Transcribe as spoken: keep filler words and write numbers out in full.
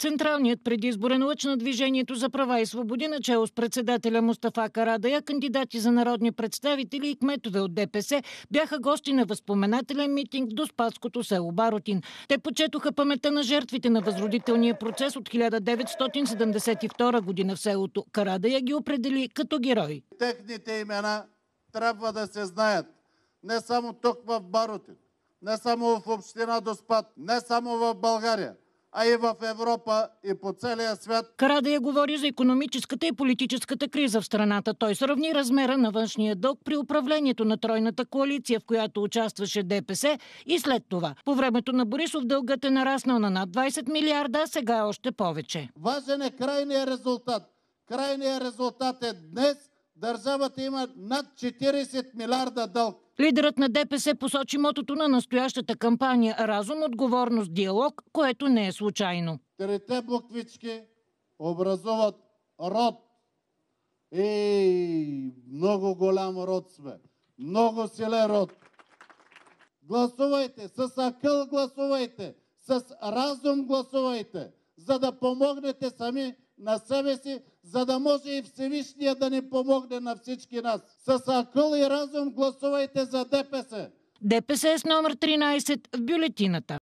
Централният предизборен лъч на Движението за права и свободи, начело с председателя Мустафа Карадайъ, кандидати за народни представители и кметове от ДПС бяха гости на възпоменателен митинг в Доспатското село Баротин. Те почетоха паметта на жертвите на възродителния процес от хиляда деветстотин седемдесет и втора година в селото. Карадайъ ги определи като герои. Техните имена трябва да се знаят не само тук в Баротин, не само в община Доспат, не само в България, а и в Европа и по целия свят. Карадайъ говори за икономическата и политическата криза в страната. Той сравни размера на външния дълг при управлението на тройната коалиция, в която участваше ДПС, и след това. По времето на Борисов дългът е нараснал на над двайсет милиарда, а сега е още повече. Важен е крайният резултат. Крайният резултат е днес държавата има над четирийсет милиарда дълг. Лидерът на ДПС посочи мотото на настоящата кампания „Разум, отговорност, диалог“, което не е случайно. Трите буквички образуват род. И много голям род сме. Много силен род. Гласувайте, с акъл гласувайте, с разум гласувайте, за да помогнете сами на себе си, за да може и Всевишния да ни помогне на всички нас. С акъл и разум гласувайте за ДПС. ДПС е с номер тринайсет в бюлетината.